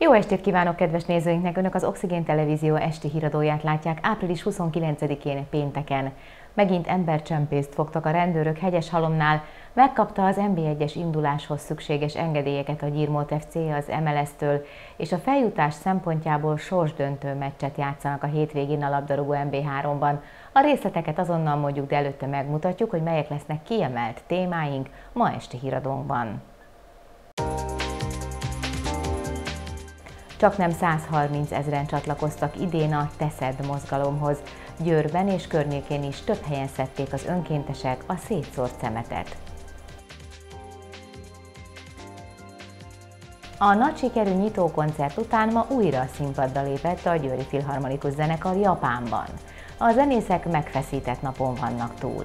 Jó estét kívánok kedves nézőinknek! Önök az Oxigén Televízió esti híradóját látják április 29-én pénteken. Megint embercsempészt fogtak a rendőrök Hegyeshalomnál, megkapta az NB1-es induláshoz szükséges engedélyeket a Gyirmót FC az MLS-től, és a feljutás szempontjából sorsdöntő meccset játszanak a hétvégén a labdarúgó NB3-ban. A részleteket azonnal mondjuk, de előtte megmutatjuk, hogy melyek lesznek kiemelt témáink ma esti híradónkban. Csaknem 130 000-en csatlakoztak idén a Teszed mozgalomhoz. Győrben és környékén is több helyen szedték az önkéntesek a szétszórt szemetet. A nagy sikerű nyitókoncert után ma újra a színpadra lépett a Győri Filharmonikus Zenekar Japánban. A zenészek megfeszített napon vannak túl.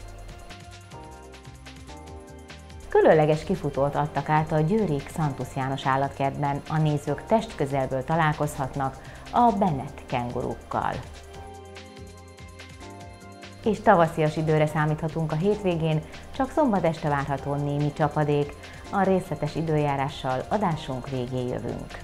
Különleges kifutót adtak át a győri Xantusz János állatkertben, a nézők testközelből találkozhatnak a Bennett kengurukkal. És tavaszias időre számíthatunk a hétvégén, csak szombat este várható némi csapadék. A részletes időjárással adásunk végén jövünk.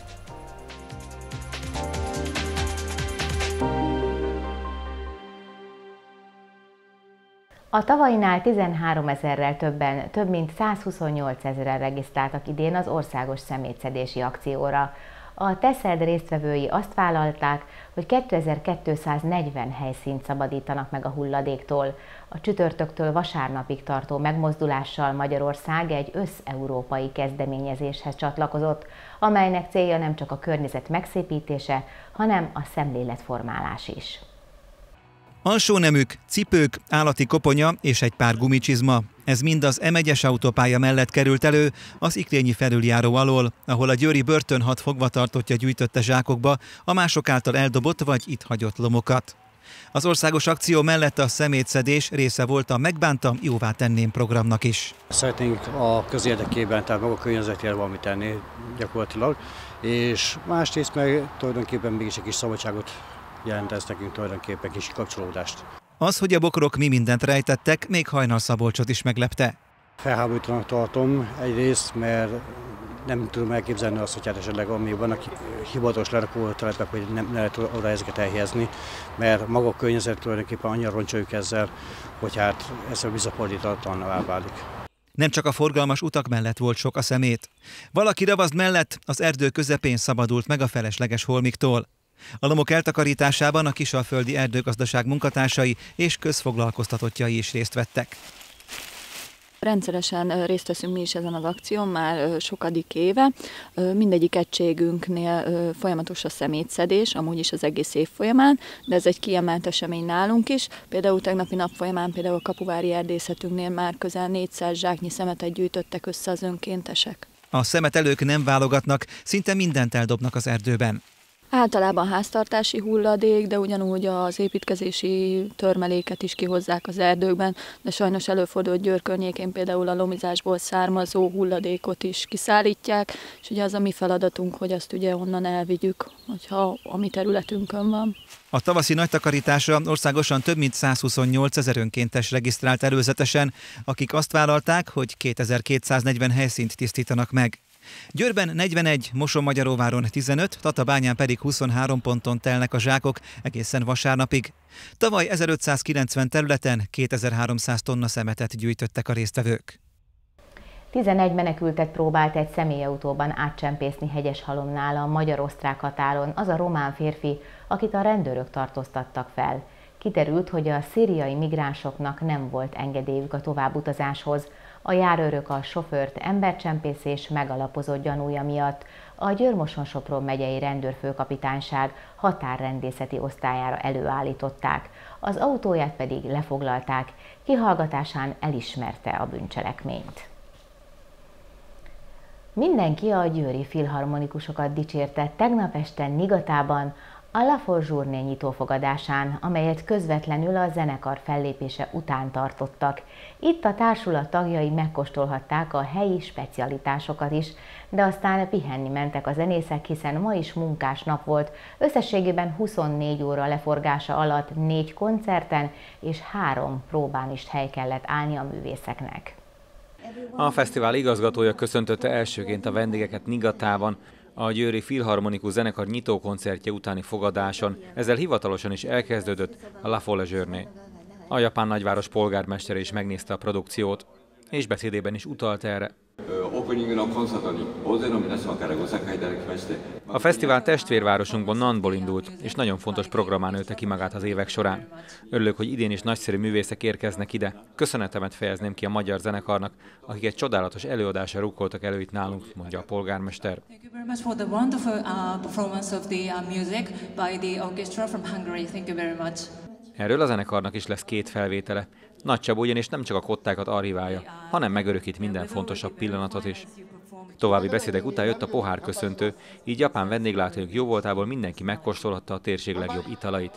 A tavalyinál 13 000-rel többen, több mint 128 000-en regisztráltak idén az országos szemétszedési akcióra. A Teszed résztvevői azt vállalták, hogy 2240 helyszínt szabadítanak meg a hulladéktól. A csütörtöktől vasárnapig tartó megmozdulással Magyarország egy összeurópai kezdeményezéshez csatlakozott, amelynek célja nem csak a környezet megszépítése, hanem a szemléletformálás is. Alsóneműk, cipők, állati koponya és egy pár gumicsizma. Ez mind az M1-es autópálya mellett került elő az Ikrényi felüljáró alól, ahol a győri börtön 6 fogvatartottja gyűjtötte zsákokba a mások által eldobott vagy itt hagyott lomokat. Az országos akció mellett a szemétszedés része volt a Megbántam, jóvá tenném programnak is. Szeretnénk a közérdekében, tehát maga a környezetért valamit tenni gyakorlatilag, és másrészt meg tulajdonképpen mégis egy kis szabadságot jelent ez nekünk, tulajdonképpen kis kapcsolódást. Az, hogy a bokrok mi mindent rejtettek, még Hajnal Szabolcsot is meglepte. Felháborítanak tartom egyrészt, mert nem tudom elképzelni azt, hogy hát esetleg ami vannak hivatalos lerakótelepek, hogy nem lehet oda ezeket elhelyezni, mert maga a környezet tulajdonképpen annyira roncsoljuk ezzel, hogy hát ez a visszafordítatlanná válik. Nem csak a forgalmas utak mellett volt sok a szemét. Valaki ravasd mellett az erdő közepén szabadult meg a felesleges holmiktól. A lomok eltakarításában a Kisalföldi Erdőgazdaság munkatársai és közfoglalkoztatottjai is részt vettek. Rendszeresen részt veszünk mi is ezen az akción már sokadik éve. Mindegyik egységünknél folyamatos a szemétszedés, amúgy is az egész év folyamán, de ez egy kiemelt esemény nálunk is. Például tegnapi nap folyamán például a kapuvári erdészetünknél már közel 400 zsáknyi szemetet gyűjtöttek össze az önkéntesek. A szemetelők nem válogatnak, szinte mindent eldobnak az erdőben. Általában háztartási hulladék, de ugyanúgy az építkezési törmeléket is kihozzák az erdőkben, de sajnos előfordul, Győr környékén például a lomizásból származó hulladékot is kiszállítják, és ugye az a mi feladatunk, hogy azt ugye onnan elvigyük, hogyha a mi területünkön van. A tavaszi nagy takarításra országosan több mint 128 000 önkéntes regisztrált előzetesen, akik azt vállalták, hogy 2240 helyszínt tisztítanak meg. Győrben 41, Mosonmagyaróváron 15, Tatabányán pedig 23 ponton telnek a zsákok egészen vasárnapig. Tavaly 1590 területen 2300 tonna szemetet gyűjtöttek a résztvevők. 11 menekültet próbált egy személyautóban átcsempészni Hegyeshalomnál a magyar-osztrák határon az a román férfi, akit a rendőrök tartóztattak fel. Kiderült, hogy a szíriai migránsoknak nem volt engedélyük a továbbutazáshoz. A járőrök a sofőrt embercsempészés megalapozott gyanúja miatt a Győr-Moson-Sopron megyei rendőrfőkapitányság határrendészeti osztályára előállították, az autóját pedig lefoglalták, kihallgatásán elismerte a bűncselekményt. Mindenki a győri filharmonikusokat dicsérte tegnap este Nigatában, a La Forge Journée nyitófogadásán, amelyet közvetlenül a zenekar fellépése után tartottak. Itt a társulat tagjai megkóstolhatták a helyi specialitásokat is, de aztán pihenni mentek a zenészek, hiszen ma is munkás nap volt. Összességében 24 óra leforgása alatt 4 koncerten és 3 próbán is hely kellett állni a művészeknek. A fesztivál igazgatója köszöntötte elsőként a vendégeket Nigatában. A Győri Filharmonikus Zenekar nyitókoncertje utáni fogadáson ezzel hivatalosan is elkezdődött a La Folle Journée. A japán nagyváros polgármestere is megnézte a produkciót, és beszédében is utalt erre. A fesztivál testvérvárosunkban, Nanból indult, és nagyon fontos programán nőtte ki magát az évek során. Örülök, hogy idén is nagyszerű művészek érkeznek ide. Köszönetemet fejezném ki a magyar zenekarnak, akik egy csodálatos előadásra rukkoltak elő itt nálunk, mondja a polgármester. Erről a zenekarnak is lesz 2 felvétele. Nagy Csaba ugyanis nem csak a kottákat archiválja, hanem megörökít minden fontosabb pillanatot is. További beszédek után jött a pohárköszöntő, így japán vendéglátóink jóvoltából mindenki megkóstolhatta a térség legjobb italait.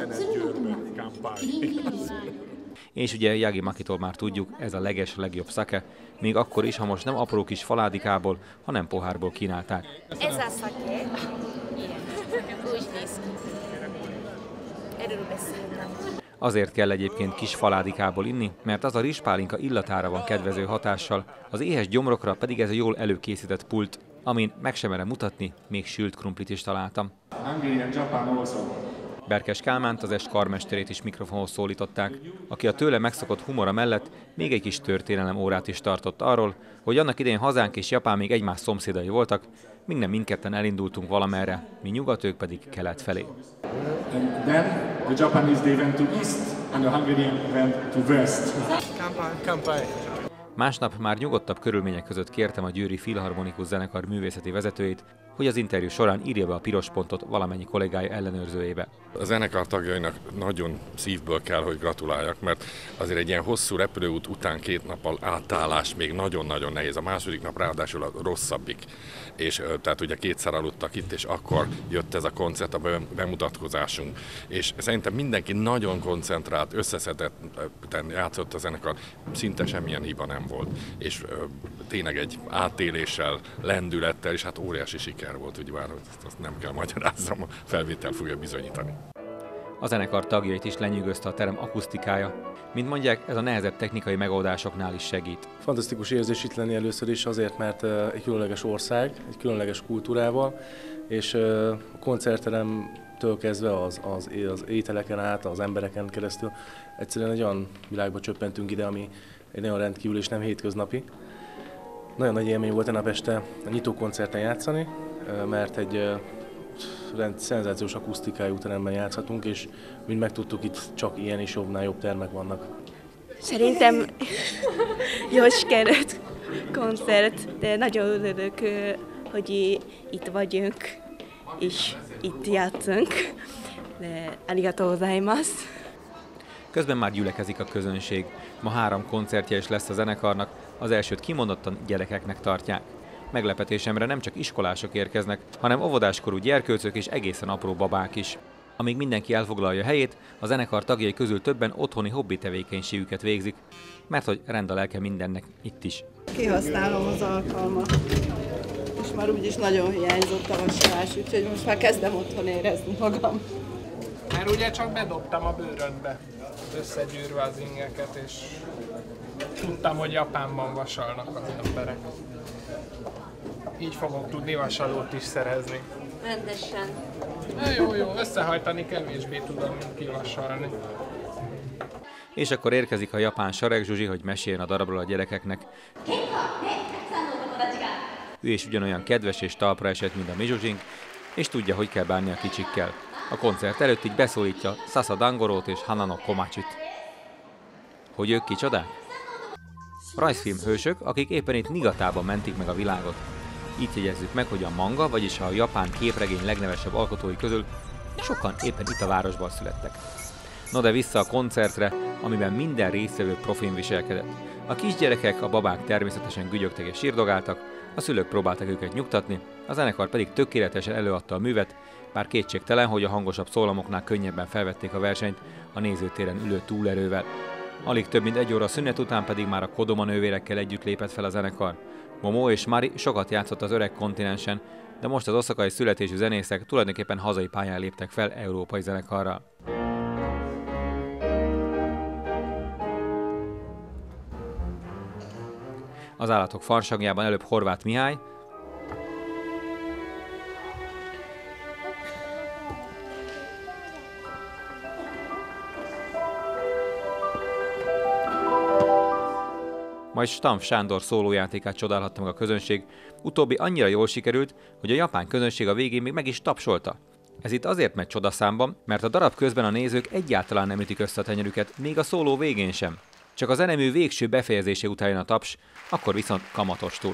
És ugye Yagi Makitól már tudjuk, ez a legjobb sake, még akkor is, ha most nem apró kis faládikából, hanem pohárból kínálták. Ez a sake. Úgy néz ki. Erről beszéltem. Azért kell egyébként kis faládikából inni, mert az a rizspálinka illatára van kedvező hatással, az éhes gyomrokra pedig ez a jól előkészített pult, amin meg sem merem mutatni, még sült krumplit is találtam. Berkes Kálmánt, az est karmesterét is mikrofonhoz szólították, aki a tőle megszokott humora mellett még egy kis történelem órát is tartott arról, hogy annak idején hazánk és Japán még egymás szomszédai voltak, míg nem mindketten elindultunk valamerre, mi nyugat, ők pedig kelet felé. The Japanese they went to east and the Hungarian went to west. Kampai. Másnap már nyugodtabb körülmények között kértem a Győri Filharmonikus Zenekar művészeti vezetőjét, hogy az interjú során írja be a piros pontot valamennyi kollégája ellenőrzőjébe. A zenekar tagjainak nagyon szívből kell, hogy gratuláljak, mert azért egy ilyen hosszú repülőút után 2 nappal átállás még nagyon-nagyon nehéz. A második nap ráadásul a rosszabbik. És tehát ugye 2-szer aludtak itt, és akkor jött ez a koncert, a bemutatkozásunk. És szerintem mindenki nagyon koncentrált, összeszedetten játszott a zenekar, szinte semmilyen hiba nem volt. És tényleg egy átéléssel, lendülettel, és hát óriási siker volt, ugye már azt nem kell magyaráznom, a felvétel fogja bizonyítani. A zenekar tagjait is lenyűgözte a terem akusztikája. Mint mondják, ez a nehezebb technikai megoldásoknál is segít. Fantasztikus érzés itt lenni először is azért, mert egy különleges ország, egy különleges kultúrával, és a koncertteremtől kezdve az ételeken át, az embereken keresztül egyszerűen egy olyan világba csöppentünk ide, ami egy nagyon rendkívül és nem hétköznapi. Nagyon nagy élmény volt a nap este a nyitókoncerten játszani, mert egy szenzációs akusztikájú teremben játszhatunk, és mint megtudtuk, itt csak ilyen és jobbnál jobb termek vannak. Szerintem jól sikerült koncert, de nagyon örülök, hogy itt vagyunk, és itt játszunk. De arigatou gozaimasu. Közben már gyülekezik a közönség. Ma 3 koncertje is lesz a zenekarnak, az elsőt kimondottan gyerekeknek tartják. Meglepetésemre nem csak iskolások érkeznek, hanem óvodáskorú gyerkőcök és egészen apró babák is. Amíg mindenki elfoglalja helyét, a zenekar tagjai közül többen otthoni hobbi tevékenységüket végzik, mert hogy rend a lelke mindennek itt is. Kihasználom az alkalmat, és már úgyis nagyon hiányzott a vasalás, úgyhogy most már kezdem otthon érezni magam. Mert ugye csak bedobtam a bőröndbe, összegyűrve az ingeket, és tudtam, hogy Japánban vasalnak az emberek. Így fogok tudni vasalót is szerezni. Rendesen. Jó, összehajtani kevésbé tudom, mint kivasalni. És akkor érkezik a japán Sareg Zsuzsi, hogy meséljen a darabról a gyerekeknek. Ő is ugyanolyan kedves és talpra esett, mint a mi Zsuzsink, és tudja, hogy kell bánni a kicsikkel. A koncert előtt így beszólítja Sasa Dangorót és Hanano Komachit. Hogy ők kicsodák? Rajzfilmhősök, akik éppen itt Nigatában mentik meg a világot. Itt jegyezzük meg, hogy a manga, vagyis a japán képregény legnevesebb alkotói közül sokan éppen itt a városban születtek. No de vissza a koncertre, amiben minden résztvevő profin viselkedett. A kisgyerekek, a babák természetesen gügyögtek és sírdogáltak, a szülők próbáltak őket nyugtatni, a zenekar pedig tökéletesen előadta a művet, bár kétségtelen, hogy a hangosabb szólamoknál könnyebben felvették a versenyt a nézőtéren ülő túlerővel. Alig több mint 1 óra szünet után pedig már a Kodoma nővérekkel együtt lépett fel a zenekar. Momo és Mari sokat játszott az öreg kontinensen, de most az oszakai születésű zenészek tulajdonképpen hazai pályán léptek fel európai zenekarral. Az állatok farsangjában előbb Horváth Mihály, majd Stampf Sándor szólójátékát csodálhatta meg a közönség, utóbbi annyira jól sikerült, hogy a japán közönség a végén még meg is tapsolta. Ez itt azért megy csodaszámban, mert a darab közben a nézők egyáltalán nem ütik össze a tenyerüket, még a szóló végén sem. Csak a zenemű végső befejezése után jön a taps, akkor viszont kamatostul.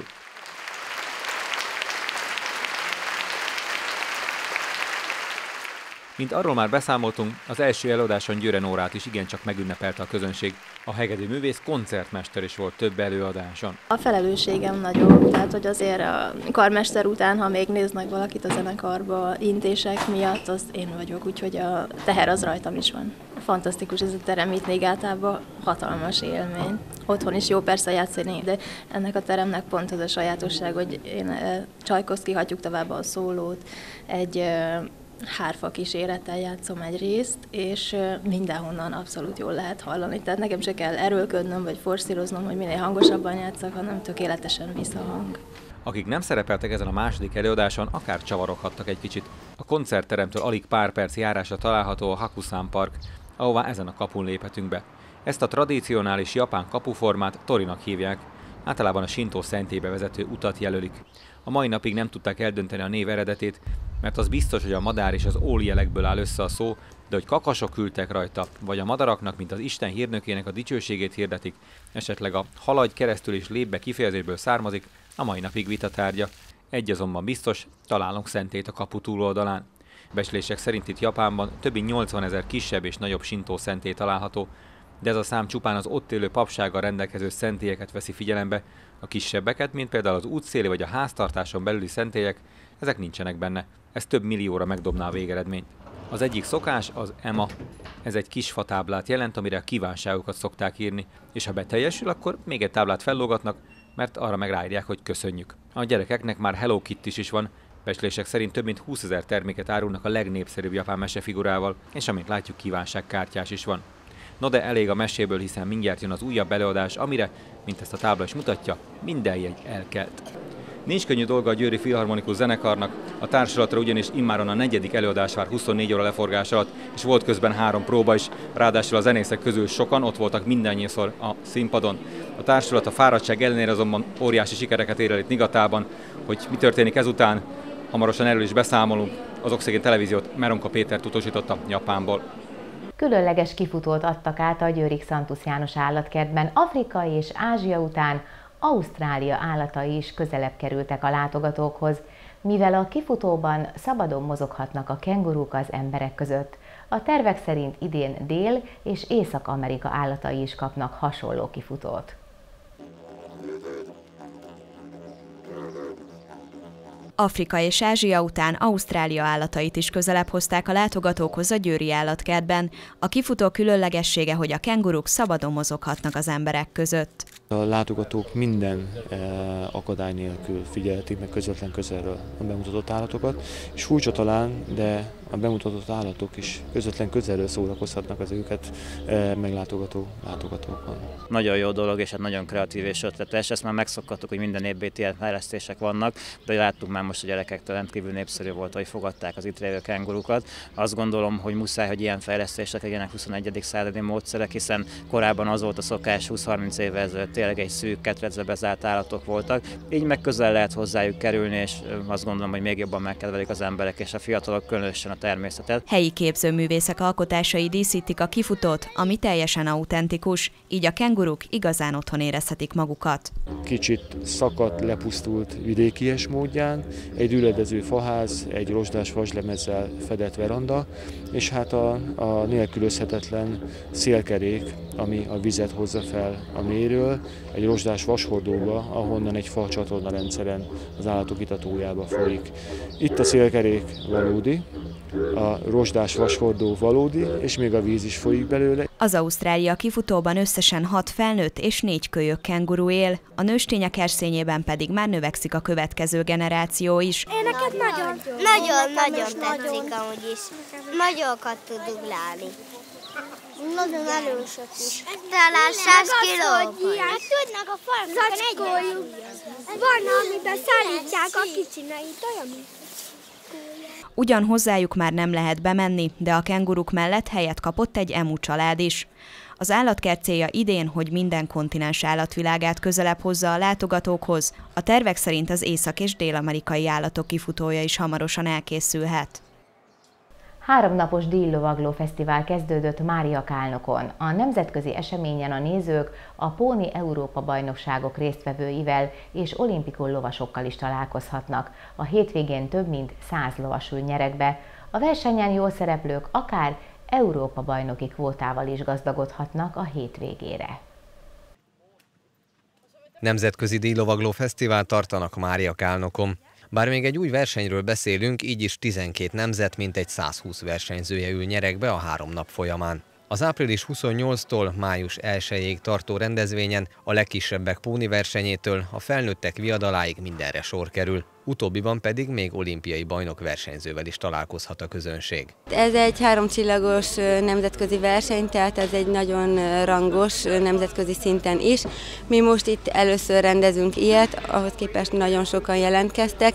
Mint arról már beszámoltunk, az első előadáson Győre Nórát is igencsak megünnepelte a közönség. A hegedű művész koncertmester is volt több előadáson. A felelősségem nagyobb, tehát hogy azért a karmester után, ha még néznek valakit a zenekarba intések miatt, az én vagyok, úgyhogy a teher az rajtam is van. Fantasztikus ez a terem itt Nigátában, hatalmas élmény. Otthon is jó persze játszani, de ennek a teremnek pont az a sajátosság, hogy én Csajkovszky hagyjuk tovább a szólót, egy hárfa kísérettel játszom egy részt, és mindenhonnan abszolút jól lehet hallani. Tehát nekem se kell erőlködnöm, vagy forszíroznom, hogy minél hangosabban játszak, hanem tökéletesen visszahang. Akik nem szerepeltek ezen a második előadáson, akár csavaroghattak egy kicsit. A koncertteremtől alig pár perc járásra található a Hakusan Park, ahová ezen a kapun léphetünk be. Ezt a tradicionális japán kapuformát Torinak hívják, általában a Sintó szentélybe vezető utat jelölik. A mai napig nem tudták eldönteni a név eredetét, mert az biztos, hogy a madár és az óljelekből áll össze a szó, de hogy kakasok ültek rajta, vagy a madaraknak, mint az Isten hírnökének a dicsőségét hirdetik, esetleg a haladj keresztül és lép be kifejezésből származik, a mai napig vitatárgya. Egy azonban biztos, találunk szentét a kapu túloldalán. Becslések szerint itt Japánban többi 80 000 kisebb és nagyobb sintó szentély található, de ez a szám csupán az ott élő papsággal rendelkező szentélyeket veszi figyelembe, a kisebbeket, mint például az útszéli vagy a háztartáson belüli szentélyek, ezek nincsenek benne. Ez több millióra megdobná a végeredményt. Az egyik szokás az ema. Ez egy kis fatáblát jelent, amire a kívánságokat szokták írni, és ha beteljesül, akkor még egy táblát fellógatnak, mert arra meg ráírják, hogy köszönjük. A gyerekeknek már Hello Kitty is van, becslések szerint több mint 20 000 terméket árulnak a legnépszerűbb japán mesefigurával, és amint látjuk, kívánságkártyás is van. No de elég a meséből, hiszen mindjárt jön az újabb előadás, amire, mint ezt a tábla is mutatja, minden jegy elkelt. Nincs könnyű dolga a Győri Filharmonikus Zenekarnak, a társulatra ugyanis immáron a 4. előadás vár 24 óra leforgás alatt, és volt közben 3 próba is, ráadásul a zenészek közül sokan ott voltak mindannyiszor a színpadon. A társulat a fáradtság ellenére azonban óriási sikereket ér el itt Nigatában, hogy mi történik ezután, hamarosan erről is beszámolunk. Az Oxigén Televíziót Meronka Péter tudósította Japánból. Különleges kifutót adtak át a győri Xantus János állatkertben. Afrika és Ázsia után Ausztrália állatai is közelebb kerültek a látogatókhoz, mivel a kifutóban szabadon mozoghatnak a kenguruk az emberek között. A tervek szerint idén Dél- és Észak-Amerika állatai is kapnak hasonló kifutót. Afrika és Ázsia után Ausztrália állatait is közelebb hozták a látogatókhoz a győri állatkertben. A kifutó különlegessége, hogy a kenguruk szabadon mozoghatnak az emberek között. A látogatók minden akadály nélkül figyelhetik meg közvetlen közelről a bemutatott állatokat, és furcsa talán, de a bemutatott állatok is közvetlen közelről szórakozhatnak az őket meglátogató látogatókon. Nagyon jó dolog, és hát nagyon kreatív és ötletes. Ezt már megszokhattuk, hogy minden évben ilyen fejlesztések vannak, de láttuk már most a gyerekektől rendkívül népszerű volt, hogy fogadták az itt lévő kengurukat. Azt gondolom, hogy muszáj, hogy ilyen fejlesztések legyenek 21. századi módszerek, hiszen korábban az volt a szokás 20-30 évvel ezelőtt tényleg egy szűk, ketrecbe bezárt állatok voltak. Így meg közel lehet hozzájuk kerülni, és azt gondolom, hogy még jobban megkedvelik az emberek és a fiatalok, különösen a természetet. Helyi képzőművészek alkotásai díszítik a kifutót, ami teljesen autentikus, így a kenguruk igazán otthon érezhetik magukat. Kicsit szakadt, lepusztult vidékies módján, egy üledező faház, egy rozsdás vaslemezzel fedett veranda, és hát a nélkülözhetetlen szélkerék, ami a vizet hozza fel a mélyről, egy rozsdás vashordóba, ahonnan egy fa csatorna rendszeren az állatok itatójába folyik. Itt a szélkerék valódi, a rozsdás vashordó valódi, és még a víz is folyik belőle. Az Ausztrália kifutóban összesen 6 felnőtt és 4 kölyök kenguru él, a nőstények erszényében pedig már növekszik a következő generáció is. Én neked nagyon tetszik amúgy is. Nagyokat tud ugrálni. Nagyon erősök is. Talán 100 kiló. Meg tudnak a farkukon egyet. Van, amiben szállítják a kicsineit, olyan. Ugyan hozzájuk már nem lehet bemenni, de a kenguruk mellett helyet kapott egy emu család is. Az állatkert célja idén, hogy minden kontinens állatvilágát közelebb hozza a látogatókhoz. A tervek szerint az észak- és dél-amerikai állatok kifutója is hamarosan elkészülhet. 3 napos díjlovagló fesztivál kezdődött Máriakálnokon. A nemzetközi eseményen a nézők a Póni Európa-bajnokságok résztvevőivel és olimpikus lovasokkal is találkozhatnak. A hétvégén több mint 100 lovas ül nyeregbe. A versenyen jól szereplők akár Európa-bajnoki kvótával is gazdagodhatnak a hétvégére. Nemzetközi díjlovagló fesztivál tartanak Máriakálnokon. Bár még egy új versenyről beszélünk, így is 12 nemzet, mintegy 120 versenyzője ül nyeregbe a 3 nap folyamán. Az április 28-tól május 1-ig tartó rendezvényen a legkisebbek póni versenyétől a felnőttek viadaláig mindenre sor kerül. Utóbbiban pedig még olimpiai bajnok versenyzővel is találkozhat a közönség. Ez egy 3 csillagos nemzetközi verseny, tehát ez egy nagyon rangos nemzetközi szinten is. Mi most itt először rendezünk ilyet, ahhoz képest nagyon sokan jelentkeztek,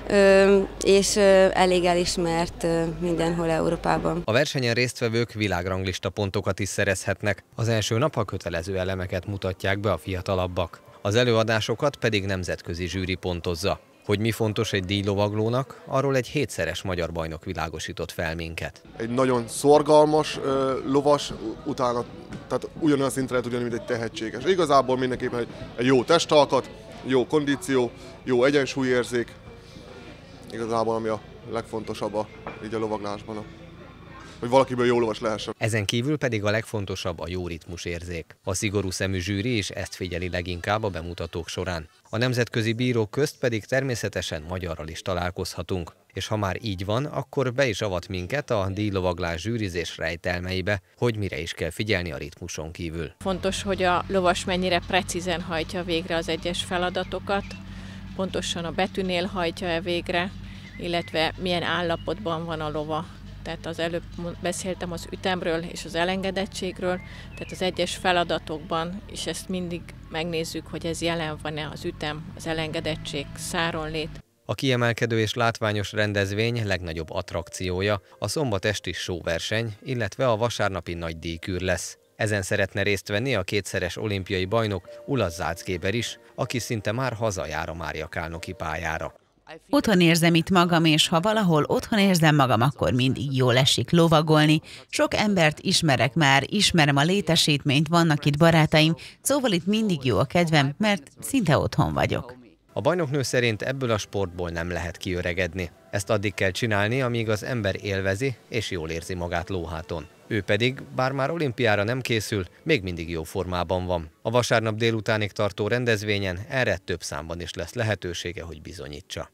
és elég elismert mindenhol Európában. A versenyen résztvevők világranglista pontokat is szerezhetnek. Az első nap a kötelező elemeket mutatják be a fiatalabbak. Az előadásokat pedig nemzetközi zsűri pontozza. Hogy mi fontos egy díjlovaglónak, arról egy 7-szeres magyar bajnok világosított fel minket. Egy nagyon szorgalmas lovas, utána, tehát ugyanolyan szintre lehet ugyanúgy, mint egy tehetséges. Igazából mindenképpen egy jó testalkat, jó kondíció, jó egyensúlyérzék, igazából ami a legfontosabb így a lovaglásban, hogy valakiből jó lovas lehessen. Ezen kívül pedig a legfontosabb a jó ritmusérzék. A szigorú szemű zsűri is ezt figyeli leginkább a bemutatók során. A nemzetközi bírók közt pedig természetesen magyarral is találkozhatunk. És ha már így van, akkor be is avat minket a díjlovaglás zsűrizés rejtelmeibe, hogy mire is kell figyelni a ritmuson kívül. Fontos, hogy a lovas mennyire precízen hajtja végre az egyes feladatokat, pontosan a betűnél hajtja-e végre, illetve milyen állapotban van a lova. Tehát az előbb beszéltem az ütemről és az elengedettségről, tehát az egyes feladatokban, és ezt mindig megnézzük, hogy ez jelen van-e az ütem, az elengedettség, száronlét. A kiemelkedő és látványos rendezvény legnagyobb attrakciója a szombat esti sóverseny, illetve a vasárnapi nagy díjkűr lesz. Ezen szeretne részt venni a 2-szeres olimpiai bajnok Ulas Zalckéber is, aki szinte már hazajár a Máriakálnoki pályára. Otthon érzem itt magam, és ha valahol otthon érzem magam, akkor mindig jól esik lovagolni. Sok embert ismerek már, ismerem a létesítményt, vannak itt barátaim, szóval itt mindig jó a kedvem, mert szinte otthon vagyok. A bajnoknő szerint ebből a sportból nem lehet kiöregedni. Ezt addig kell csinálni, amíg az ember élvezi és jól érzi magát lóháton. Ő pedig, bár már olimpiára nem készül, még mindig jó formában van. A vasárnap délutánig tartó rendezvényen erre több számban is lesz lehetősége, hogy bizonyítsa.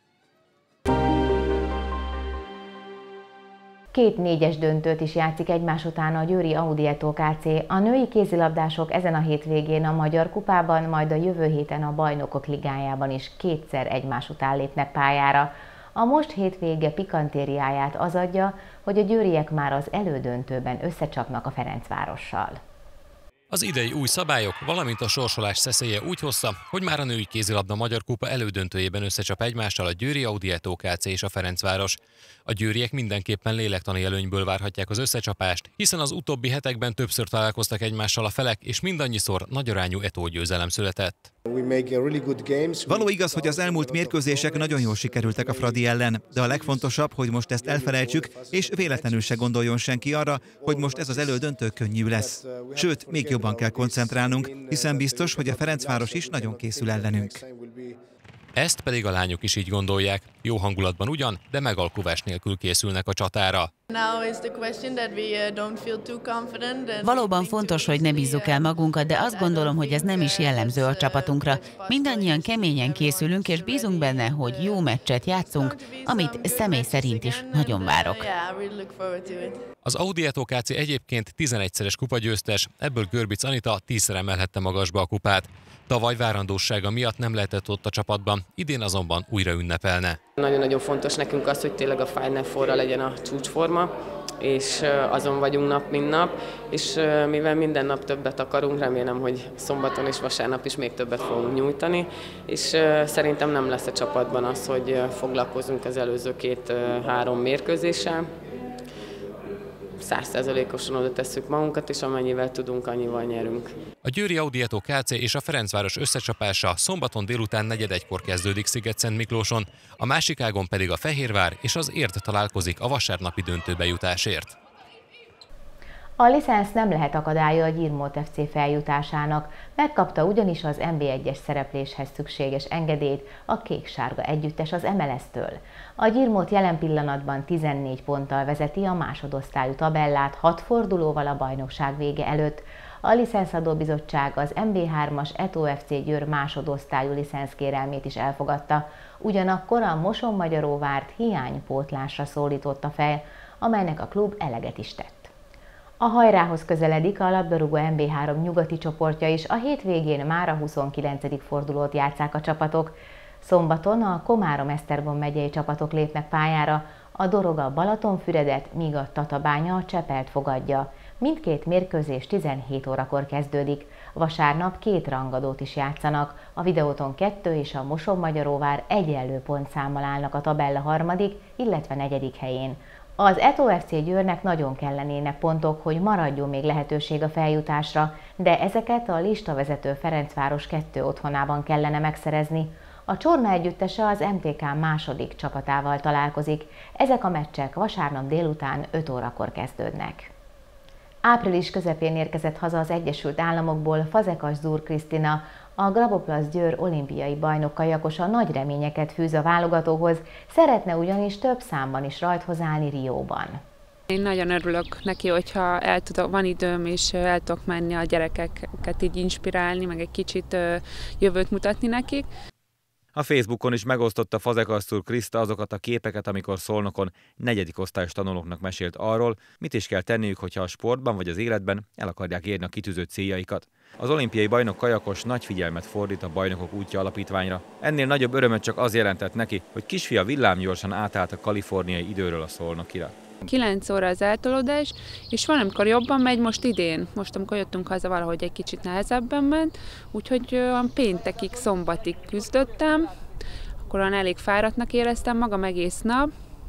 2 4-es döntőt is játszik egymás után a győri Audietto KC. A női kézilabdások ezen a hétvégén a Magyar Kupában, majd a jövő héten a Bajnokok Ligájában is 2-szer egymás után lépnek pályára. A most hétvége pikantériáját az adja, hogy a győriek már az elődöntőben összecsapnak a Ferencvárossal. Az idei új szabályok, valamint a sorsolás szeszélye úgy hozta, hogy már a női kézilabda Magyar Kupa elődöntőjében összecsap egymással a győri Audietto KC és a Ferencváros. A győriek mindenképpen lélektani előnyből várhatják az összecsapást, hiszen az utóbbi hetekben többször találkoztak egymással a felek, és mindannyiszor nagyarányú Eto győzelem született. Való igaz, hogy az elmúlt mérkőzések nagyon jól sikerültek a Fradi ellen, de a legfontosabb, hogy most ezt elfelejtsük, és véletlenül se gondoljon senki arra, hogy most ez az elődöntő könnyű lesz. Sőt, még jobban kell koncentrálnunk, hiszen biztos, hogy a Ferencváros is nagyon készül ellenünk. Ezt pedig a lányok is így gondolják. Jó hangulatban ugyan, de megalkuvás nélkül készülnek a csatára. Valóban fontos, hogy ne bízzuk el magunkat, de azt gondolom, hogy ez nem is jellemző a csapatunkra. Mindannyian keményen készülünk, és bízunk benne, hogy jó meccset játszunk, amit személy szerint is nagyon várok. Az Audietto KC egyébként 11-szeres kupagyőztes, ebből Görbic Anita 10-szer emelhette magasba a kupát. Tavaly várandósága miatt nem lehetett ott a csapatban, idén azonban újra ünnepelne. Nagyon-nagyon fontos nekünk az, hogy tényleg a Final Four-ra legyen a csúcsforma, és azon vagyunk nap, mint nap, és mivel minden nap többet akarunk, remélem, hogy szombaton és vasárnap is még többet fogunk nyújtani, és szerintem nem lesz a csapatban az, hogy foglalkozunk az előző 2-3 mérkőzéssel. 100%-osan oda tesszük magunkat, és amennyivel tudunk, annyival nyerünk. A Győri Audietó Kc. És a Ferencváros összecsapása szombaton délután 4:45-kor kezdődik Sziget-Szentmiklóson, a másik ágon pedig a Fehérvár és az Érd találkozik a vasárnapi döntőbe jutásért. A licensz nem lehet akadálya a Gyirmót FC feljutásának, megkapta ugyanis az NB1-es szerepléshez szükséges engedélyt a kék-sárga együttes az MLS-től. A Gyirmót jelen pillanatban 14 ponttal vezeti a másodosztályú tabellát 6 fordulóval a bajnokság vége előtt. A licenszadóbizottság az NB3-as Eto FC Győr másodosztályú licenszkérelmét is elfogadta, ugyanakkor a Mosonmagyaróvárt hiánypótlásra szólította fel, amelynek a klub eleget is tett. A hajrához közeledik a labdarúgó NB3 nyugati csoportja is, a hétvégén már a 29. fordulót játsszák a csapatok. Szombaton a Komárom-Esztergom megyei csapatok lépnek pályára, a Dorog a Balatonfüredet, míg a Tatabánya a Csepelt fogadja. Mindkét mérkőzés 17 órakor kezdődik. Vasárnap 2 rangadót is játszanak, a Videóton 2 és a Mosonmagyaróvár egyenlő pontszámmal állnak a tabella 3., illetve 4. helyén. Az Eto FC Győrnek nagyon kellenének pontok, hogy maradjon még lehetőség a feljutásra, de ezeket a listavezető Ferencváros 2 otthonában kellene megszerezni. A Csorna együttese az MTK második csapatával találkozik. Ezek a meccsek vasárnap délután 5 órakor kezdődnek. Április közepén érkezett haza az Egyesült Államokból Fazekas Zúr Krisztina, a Graboplasz Győr olimpiai bajnok kajakosa nagy reményeket fűz a válogatóhoz, szeretne ugyanis több számban is rajthoz állni Rióban. Én nagyon örülök neki, hogyha van időm, és el tudok menni a gyerekeket így inspirálni, meg egy kicsit jövőt mutatni nekik. A Facebookon is megosztotta Fazekas Zúr Kriszta azokat a képeket, amikor Szolnokon 4. osztályos tanulóknak mesélt arról, mit is kell tenniük, hogyha a sportban vagy az életben el akarják érni a kitűzött céljaikat. Az olimpiai bajnok kajakos nagy figyelmet fordít a Bajnokok útja alapítványra. Ennél nagyobb örömöt csak az jelentett neki, hogy kisfia villámgyorsan átállt a kaliforniai időről a szolnokira. 9 óra az eltolódás, és van, amikor jobban megy, most idén. Most, amikor jöttünk haza, valahogy egy kicsit nehezebben ment, úgyhogy péntekig, szombatig küzdöttem, akkor elég fáradtnak éreztem magam egész nap.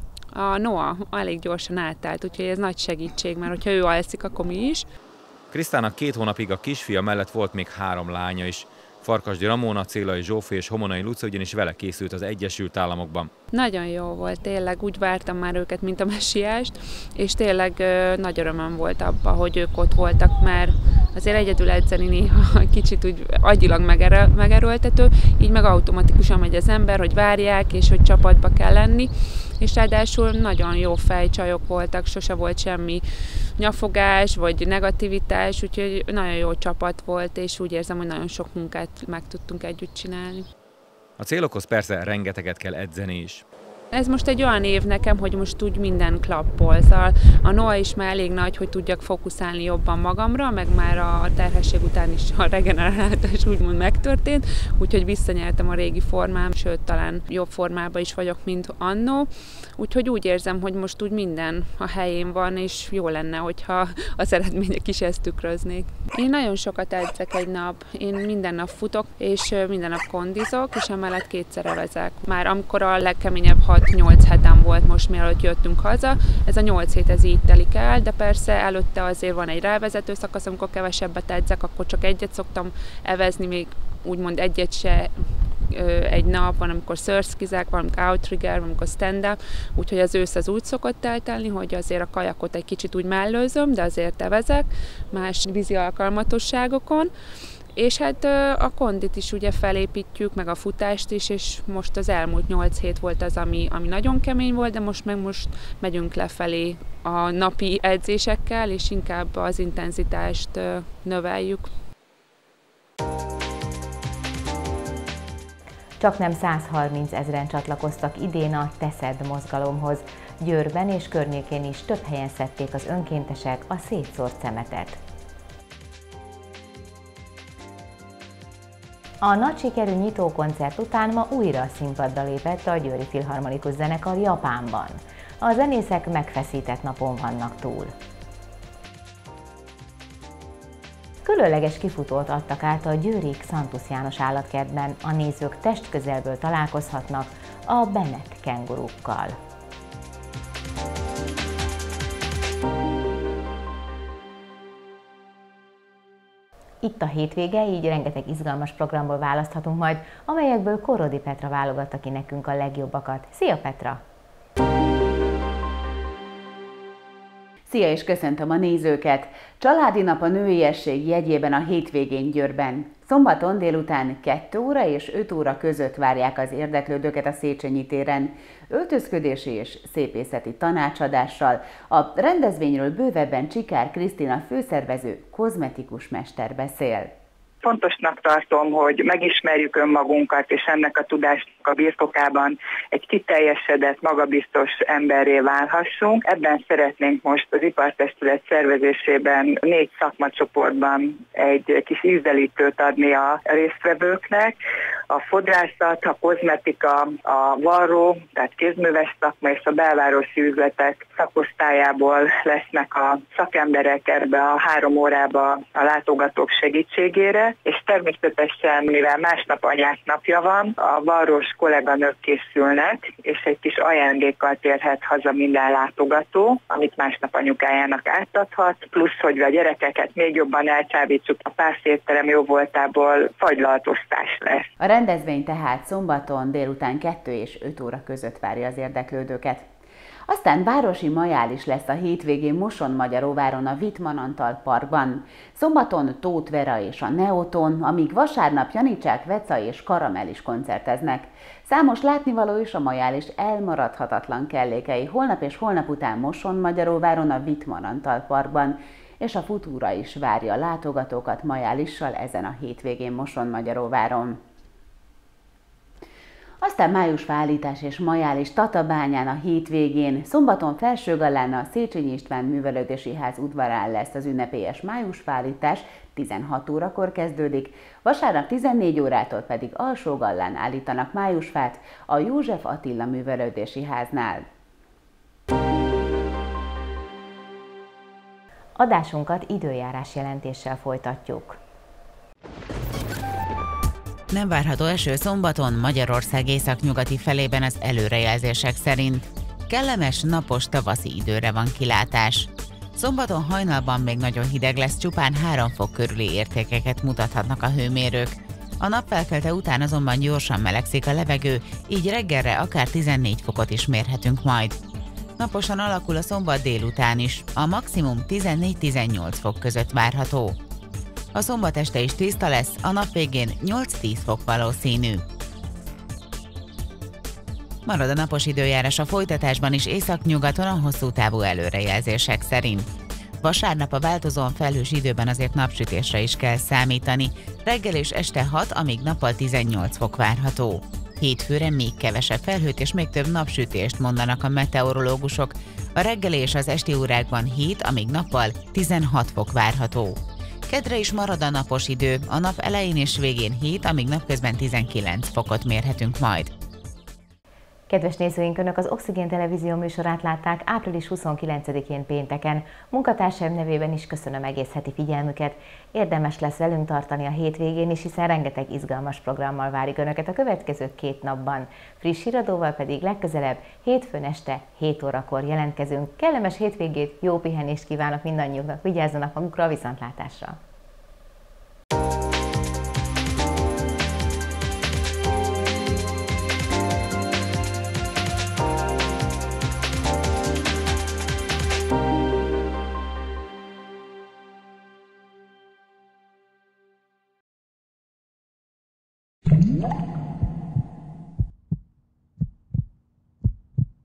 A Noah elég gyorsan átállt, úgyhogy ez nagy segítség, mert hogyha ő alszik, akkor mi is. Krisztának 2 hónapig a kisfia mellett volt még 3 lánya is. Farkasdi Ramona, Célai Zsófi és Homonai Luca ugyanis vele készült az Egyesült Államokban. Nagyon jó volt, tényleg úgy vártam már őket, mint a messiást, és tényleg nagy örömöm volt abban, hogy ők ott voltak, mert azért egyedül edzeni néha kicsit úgy agyilag megerőltető, így meg automatikusan megy az ember, hogy várják, és hogy csapatba kell lenni, és ráadásul nagyon jó fejcsajok voltak, sose volt semmi nyafogás, vagy negativitás, úgyhogy nagyon jó csapat volt, és úgy érzem, hogy nagyon sok munkát meg tudtunk együtt csinálni. A célokhoz persze rengeteget kell edzeni is. Ez most egy olyan év nekem, hogy most úgy minden klappol. Szóval a Noah is már elég nagy, hogy tudjak fókuszálni jobban magamra, meg már a terhesség után is a regenerálás úgymond megtörtént, úgyhogy visszanyertem a régi formám, sőt talán jobb formában is vagyok, mint annó. Úgyhogy úgy érzem, hogy most úgy minden a helyén van, és jó lenne, hogyha az eredmények is ezt tükröznék. Én nagyon sokat edzek egy nap. Én minden nap futok, és minden nap kondizok, és emellett 2-szer evezek. Már amikor a legkeményebb 6-8 hetem volt most, mielőtt jöttünk haza, ez a 8 hét ez így telik el, de persze előtte azért van egy rávezető szakasz, amikor kevesebbet edzek, akkor csak egyet szoktam evezni, még úgymond egyet se egy nap, van, amikor szörszkizek, van, amikor outrigger, van, amikor stand-up, úgyhogy az ősz az úgy szokott eltelni, hogy azért a kajakot egy kicsit úgy mellőzöm, de azért evezek más vízi alkalmatosságokon, és hát a kondit is ugye felépítjük, meg a futást is, és most az elmúlt 8 hét volt az, ami nagyon kemény volt, de most megyünk lefelé a napi edzésekkel, és inkább az intenzitást növeljük. Csaknem 130 000-en csatlakoztak idén a Teszed mozgalomhoz. Győrben és környékén is több helyen szedték az önkéntesek a szétszórt szemetet. A nagy sikerű nyitókoncert után ma újra a színpadra lépett a Győri Filharmonikus Zenekar Japánban. A zenészek megfeszített napon vannak túl. Különleges kifutót adtak át a győri Xantusz János állatkertben, a nézők testközelből találkozhatnak a Bennek kengurukkal. Itt a hétvége, így rengeteg izgalmas programból választhatunk majd, amelyekből Korrodi Petra válogatta ki nekünk a legjobbakat. Szia Petra! Szia, és köszöntöm a nézőket! Családi nap a nőiesség jegyében a hétvégén Győrben. Szombaton délután 2 óra és 5 óra között várják az érdeklődőket a Széchenyi téren. Öltözködési és szépészeti tanácsadással. A rendezvényről bővebben Csikár Krisztina főszervező, kozmetikus mester beszél. Fontosnak tartom, hogy megismerjük önmagunkat, és ennek a tudásnak a birtokában egy kiteljesedett, magabiztos emberré válhassunk. Ebben szeretnénk most az Ipartestület szervezésében 4 szakmacsoportban egy kis ízdelítőt adni a résztvevőknek. A fodrászat, a kozmetika, a varró, tehát kézműves szakma és a belvárosi üzletek szakosztályából lesznek a szakemberek ebbe a 3 órába a látogatók segítségére. És természetesen, mivel másnap anyák napja van, a varrós kolléganők készülnek, és egy kis ajándékkal térhet haza minden látogató, amit másnap anyukájának átadhat, plusz, hogy a gyerekeket még jobban elcsábítsuk, a párszétterem jóvoltából fagylaltosztás lesz. A rendezvény tehát szombaton délután 2 és 5 óra között várja az érdeklődőket. Aztán városi majál is lesz a hétvégén Mosonmagyaróváron a Wittmann Antal Parkban. Szombaton Tóth Vera és a Neoton, amíg vasárnap Janicsák, Veca és Karamell is koncerteznek. Számos látnivaló is a majál és elmaradhatatlan kellékei holnap és holnap után Mosonmagyaróváron a Wittmann Antal Parkban, és a Futura is várja a látogatókat majálissal ezen a hétvégén Mosonmagyaróváron. Aztán májusfállítás és majál és Tatabányán a hétvégén, szombaton Felsőgallán a Széchenyi István Művelődési Ház udvarán lesz az ünnepélyes májusfállítás, 16 órakor kezdődik, vasárnap 14 órától pedig Alsógallán állítanak májusfát a József Attila Művelődési Háznál. Adásunkat időjárás jelentéssel folytatjuk. Nem várható eső szombaton Magyarország északnyugati felében az előrejelzések szerint. Kellemes, napos tavaszi időre van kilátás. Szombaton hajnalban még nagyon hideg lesz, csupán 3 fok körüli értékeket mutathatnak a hőmérők. A nap felkelte után azonban gyorsan melegszik a levegő, így reggelre akár 14 fokot is mérhetünk majd. Naposan alakul a szombat délután is, a maximum 14-18 fok között várható. A szombat este is tiszta lesz, a nap végén 8-10 fok valószínű. Marad a napos időjárás a folytatásban is északnyugaton a hosszú távú előrejelzések szerint. Vasárnap a változóan felhős időben azért napsütésre is kell számítani, reggel és este 6, amíg nappal 18 fok várható. Hétfőre még kevesebb felhőt és még több napsütést mondanak a meteorológusok, a reggeli és az esti órákban 7, amíg nappal 16 fok várható. Kedre is marad a napos idő, a nap elején és végén 7, amíg napközben 19 fokot mérhetünk majd. Kedves nézőink, Önök az Oxigén Televízió műsorát látták április 29-én pénteken. Munkatársaim nevében is köszönöm egész heti figyelmüket. Érdemes lesz velünk tartani a hétvégén is, hiszen rengeteg izgalmas programmal várjuk Önöket a következő 2 napban. Friss híradóval pedig legközelebb hétfőn este 7 órakor jelentkezünk. Kellemes hétvégét, jó pihenést kívánok mindannyiuknak, vigyázzanak magukra, a viszontlátásra! Yeah.